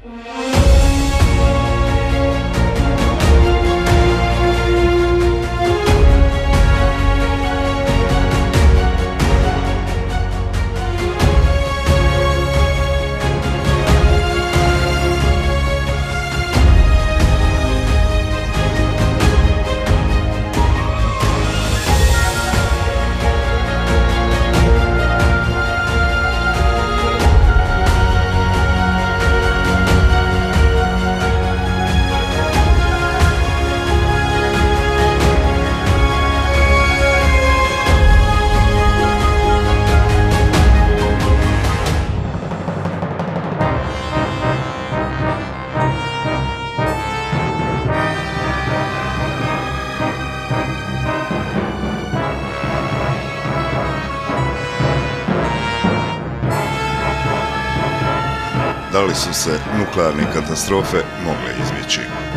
Da li su se nuklearne katastrofe mogle izbjeći?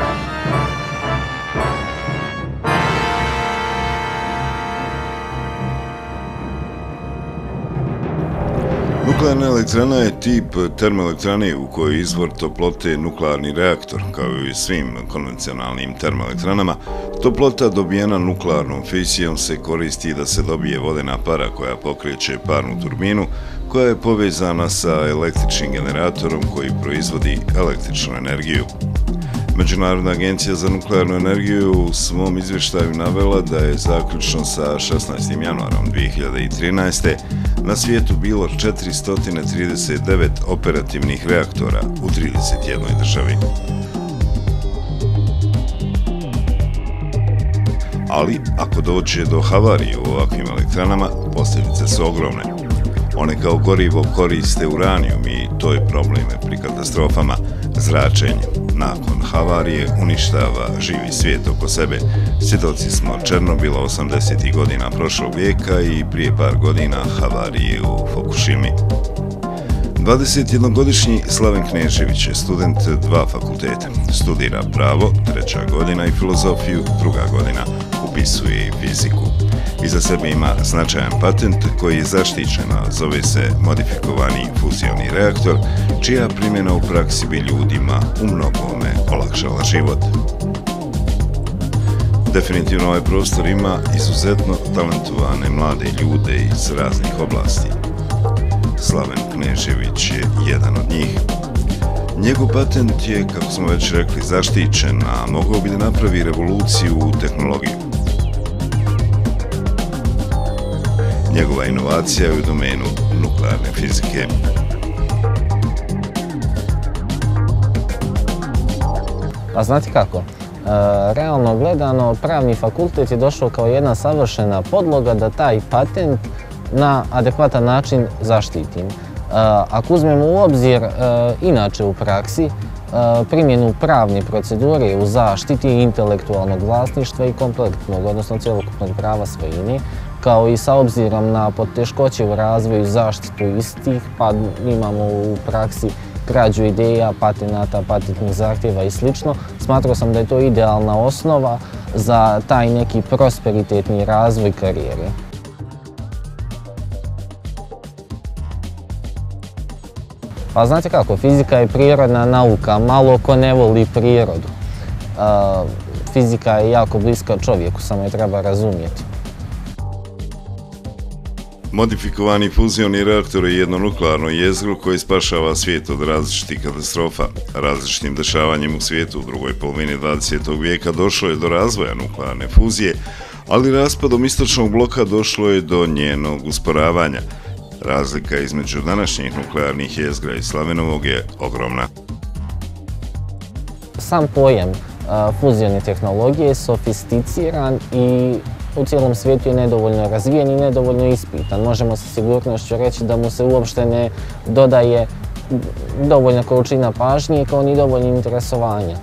Nuklearna elektrana je tip termoelektrane u kojoj izvor toplote nuklearni reaktor, kao i u svim konvencionalnim termoelektranama. Toplota dobijena nuklearnom fisijom se koristi da se dobije vodena para koja pokreće parnu turbinu, koja je povezana sa električnim generatorom koji proizvodi električnu energiju. Međunarodna agencija za nuklearnu energiju u svom izvještaju navela da je zaključno sa 16. januarom 2013. na svijetu bilo 439 operativnih reaktora u 31 državi. Ali, ako dođe do havarije u ovakvim elektranama, posljedice su ogromne. One kao gorivo koriste uranijum i to je problem pri katastrofama. Zračenje nakon havarije uništava živi svijet oko sebe. Svjedoci smo Černobila 80. godina prošlog vijeka i prije par godina havarije u Fukushimi. 21-godišnji Slaven Knežević je student 2 fakulteta. Studira pravo, 3. godina, i filozofiju, 2. godina. Upisuje i fiziku. Iza sebe ima značajan patent koji je zaštićen, a zove se modifikovani fuzioni reaktor, čija primjena u praksi bi ljudima u mnogome olakšala život. Definitivno ovaj prostor ima izuzetno talentovane mlade ljude iz raznih oblasti. Slaven Knežević je jedan od njih. Njegov patent je, kako smo već rekli, zaštićen, a mogao bi da napravi revoluciju u tehnologiji. Njegova inovacija je u domenu nuklearne fizike. Pa znate kako? Realno gledano, pravni fakultet je došao kao jedna savršena podloga da taj patent na adekvatan način zaštitim. Ako uzmemo u obzir inače u praksi primjenu pravne procedure u zaštiti intelektualnog vlasništva i kompletnog, odnosno cjelokupnog prava svojine, kao i sa obzirom na poteškoće u razvoju i zaštitu istih, pa imamo u praksi krađu ideja, patenata, patentnih zahtjeva i sl. Smatrao sam da je to idealna osnova za taj neki prosperitetni razvoj karijere. Pa znate kako, fizika je prirodna nauka, malo ko ne voli prirodu. Fizika je jako bliska čovjeku, samo je treba razumjeti. Modifikovani fuzioni reaktor je jedno nuklearno jezgro koje spašava svijet od različitih katastrofa. Različitim dešavanjem u svijetu u drugoj polovini 20. vijeka došlo je do razvoja nuklearne fuzije, ali raspadom istočnog bloka došlo je do njenog usporavanja. Razlika između današnjih nuklearnih jezgra i Slavenovog je ogromna. Sam pojam fuzione tehnologije je sofisticiran i u cijelom svijetu je nedovoljno razvijen i nedovoljno ispitan. Možemo sa sigurnošću reći da mu se uopšte ne dodaje dovoljna količina pažnje kao ni dovoljno interesovanja.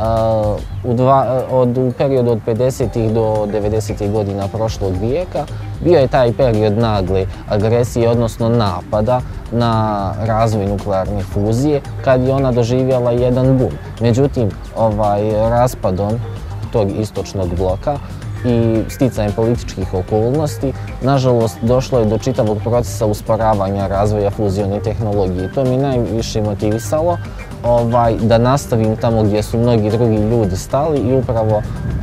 U periodu od 50. do 90. godina prošlog vijeka bio je taj period nagle agresije, odnosno napada na razvoj nuklearne fuzije, kad je ona doživjela jedan bum. Međutim, raspadom tog istočnog bloka i sticajem političkih okolnosti, nažalost, došlo je do čitavog procesa usporavanja razvoja fuzione tehnologije. To mi najviše motivisalo, da nastavim tamo gdje su mnogi drugi ljudi stali i upravo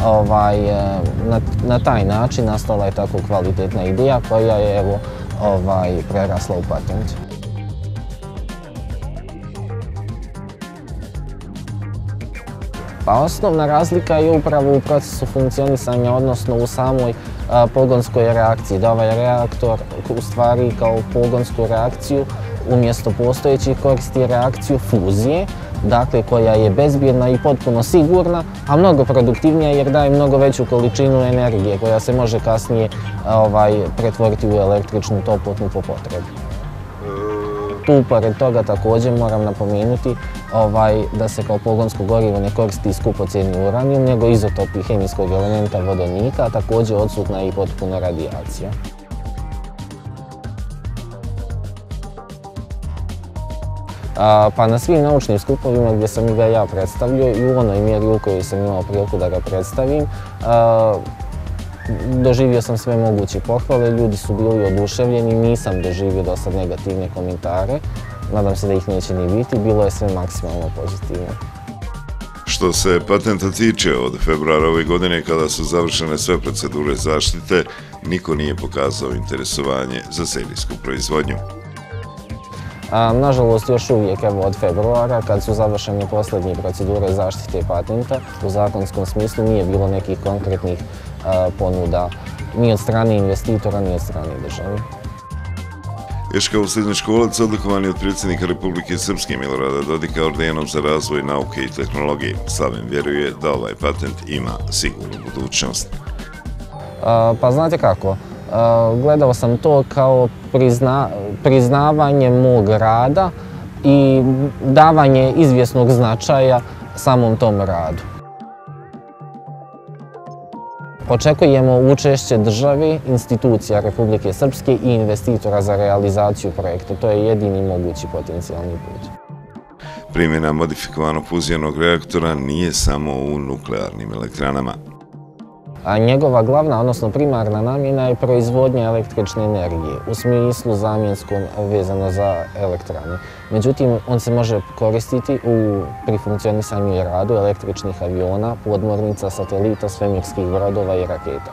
na taj način nastala je tako kvalitetna ideja koja je evo prerasla u patent. Pa osnovna razlika je upravo u procesu funkcionisanja, odnosno u samoj pogonskoj reakciji, da ovaj reaktor u stvari kao pogonsku reakciju umjesto postojećih koristi reakciju fuzije, dakle koja je bezbjedna i potpuno sigurna, a mnogo produktivnija jer daje mnogo veću količinu energije koja se može kasnije pretvoriti u električnu toplotnu po potrebi. Tu, pored toga, također moram napomenuti da se kao pogonsko gorivo ne koristi skupocjeni uranijum, nego izotopi hemijskog elementa vodonika, a također odsutna je i potpuno radijacija. Pa na svim naučnim skupovima gdje sam ga ja predstavljao i u onoj mjeri u kojoj sam imao priliku da ga predstavim, doživio sam sve moguće pohvale, ljudi su bili oduševljeni, nisam doživio do sad negativne komentare, nadam se da ih neće ni biti, bilo je sve maksimalno pozitivno. Što se patenta tiče, od februara ove godine, kada su završene sve procedure zaštite, niko nije pokazao interesovanje za serijsku proizvodnju. Nažalost, još uvijek od februara, kad su završene posljednje procedure zaštite patenta, u zakonskom smislu nije bilo nekih konkretnih ponuda ni od strane investitora, ni od strane države. Još kao srednjoškolac odlikovan je od predsjednika Republike Srpske Milorada Dodika ordenom za razvoj nauke i tehnologije. Slaven vjeruje da ovaj patent ima sigurnu budućnost. Pa znate kako, gledao sam to kao priznavanje mog rada i davanje izvjesnog značaja samom tom radu. Očekujemo učešće države, institucija Republike Srpske i investitora za realizaciju projekta. To je jedini mogući potencijalni put. Primjena modifikovanog fuzijnog reaktora nije samo u nuklearnim elektranama. A njegova glavna, odnosno primarna namjena je proizvodnja električne energije, u smislu zamjenskom vezano za elektrane. Međutim, on se može koristiti pri funkcionisanju i radu električnih aviona, podmornica, satelita, svemirskih brodova i raketa.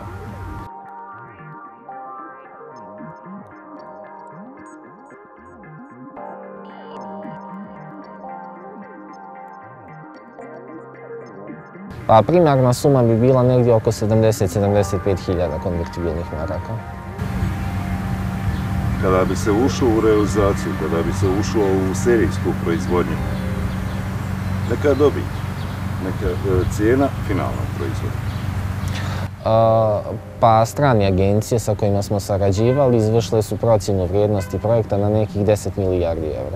Pa primarna suma bi bila negdje oko 70-75 hiljada konvertibilnih maraka. Kada bi se ušlo u realizaciju, kada bi se ušlo u serijsku proizvodnju, neka dobit, neka cijena finalnog proizvoda? Pa strane agencije sa kojima smo sarađivali izvršile su procjenu vrijednosti projekta na nekih 10 milijardi eura.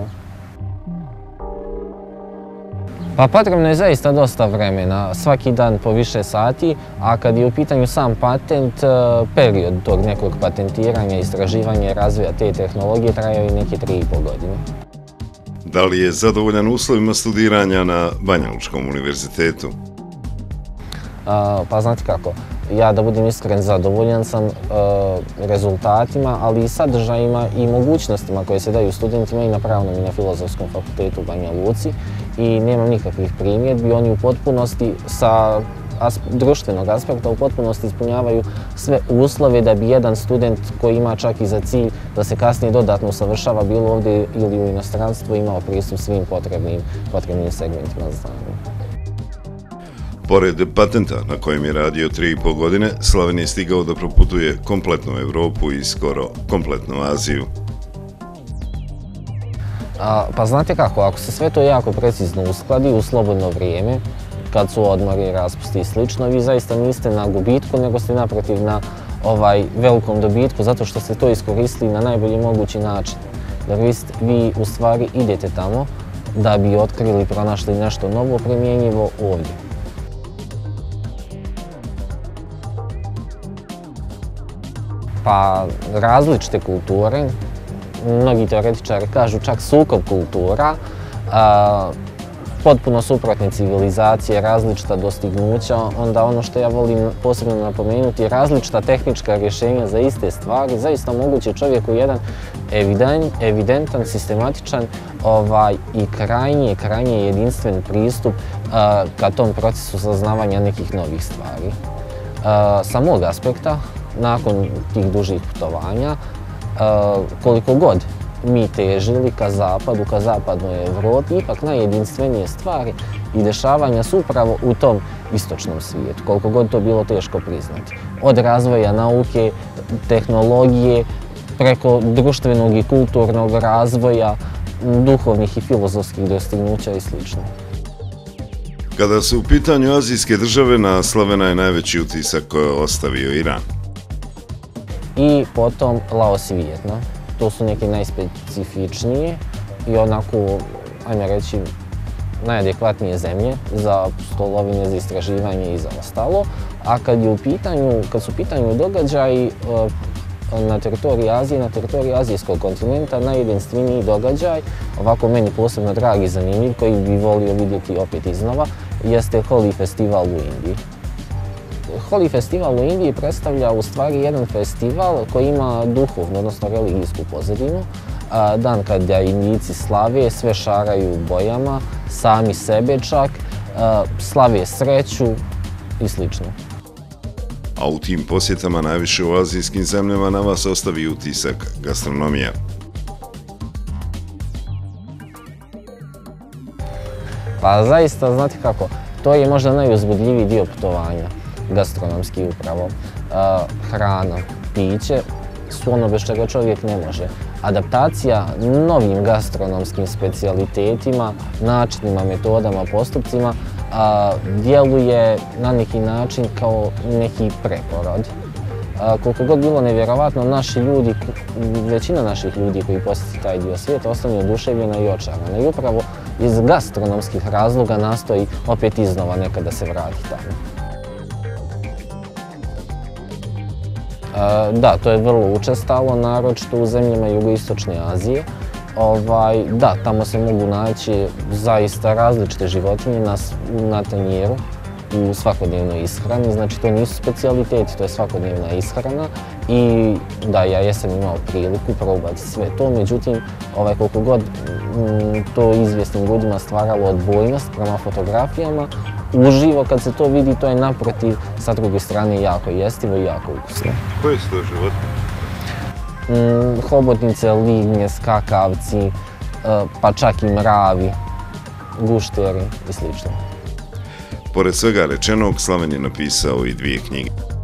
Pa potrebno je zaista dosta vremena, svaki dan po više sati, a kad je u pitanju sam patent, period tog nekog patentiranja, istraživanja i razvoja te tehnologije trajao je neke 3,5 godine. Da li je zadovoljan uslovima studiranja na Banja Lučkom univerzitetu? Pa znate kako, ja da budem iskren zadovoljan sam rezultatima, ali i sadržajima i mogućnostima koje se daju studentima i na Pravnom i na Filozofskom fakultetu u Banja Luci i nemam nikakvih primjedbi, oni u potpunosti sa društvenog aspekta u potpunosti ispunjavaju sve uslove da bi jedan student koji ima čak i za cilj da se kasnije dodatno usavršava bilo ovdje ili u inostranstvu imao pristup svim potrebnim segmentima znanja. Pored patenta na kojem je radio 3,5 godine, Slaven je stigao da proputuje kompletnu Evropu i skoro kompletnu Aziju. Pa znate kako, ako se sve to jako precizno uskladi u slobodno vrijeme, kad su odmori, raspusti i slično, vi zaista niste na gubitku, nego ste naprotiv na velikom dobitku, zato što ste to iskoristili na najbolji mogući način. Jer vi u stvari idete tamo da bi otkrili, pronašli nešto novo, primjenjivo ovdje. Pa različite kulture, mnogi teoretičari kažu čak sukob kultura, potpuno suprotne civilizacije, različita dostignuća, onda ono što ja volim posebno napomenuti je različita tehnička rješenja za iste stvari, zaista omogući čovjeku jedan evidentan, sistematičan i krajnje jedinstven pristup ka tom procesu saznavanja nekih novih stvari. Sa mog aspekta, nakon tih dužih putovanja, koliko god mi težili ka zapadu, ka zapadnoj Evropi, ipak najjedinstvenije stvari i dešavanja su upravo u tom istočnom svijetu, koliko god to bilo teško priznati. Od razvoja nauke, tehnologije, preko društvenog i kulturnog razvoja, duhovnih i filozofskih dostignuća i sl. Kada su u pitanju azijske države, na Slavena je najveći utisak ostavio Iran. I potom Laos i Vijetnam. To su neke najspecifičnije i onako, ajme reći, najadekvatnije zemlje za stolovine, za istraživanje i za ostalo. A kad su u pitanju događaji na teritoriji Azije, na teritoriji azijskog kontinenta, najjedinstveniji događaj, ovako meni posebno drag i zanimljiv, koji bi volio vidjeti opet iznova, jeste Holi festival u Indiji. Holi festival u Indiji predstavlja u stvari jedan festival koji ima duhovnu, odnosno religijsku pozadinu. Dan kada Indijci slave, sve šaraju bojama, sami sebe čak, slave sreću i sl. A u tim posjetama najviše u azijskim zemljama na vas ostavi utisak gastronomija. Pa zaista, znate kako, to je možda najuzbudljiviji dio putovanja, gastronomski upravo. Hrana, piće su ono bez čega čovjek ne može. Adaptacija novim gastronomskim specijalitetima, načinima, metodama, postupcima djeluje na neki način kao neki preporod. Koliko god bilo nevjerovatno, naši ljudi, većina naših ljudi koji posjeti taj dio svijeta ostane oduševljena i očarana. I upravo iz gastronomskih razloga nastoji opet iznova nekada se vrati tamo. Da, to je vrlo učestalo, naročito u zemljama jugoistočne Azije. Da, tamo se mogu naći zaista različite životinje na tanjiru u svakodnevnoj ishrani, znači to nisu specijaliteti, to je svakodnevna ishrana i da, ja jesam imao priliku probati sve to, međutim, koliko god to izvjesnim ljudima stvaralo odbojnost prema fotografijama, uživo kad se to vidi, to je naprotiv, sa druge strane, jako jestivo i jako ukusno. Koje su to životinje? Hobotnice, lignje, skakavci, pa čak i mravi, gušteri i sl. Pored svega rečenog, Slaven je napisao i 2 knjige.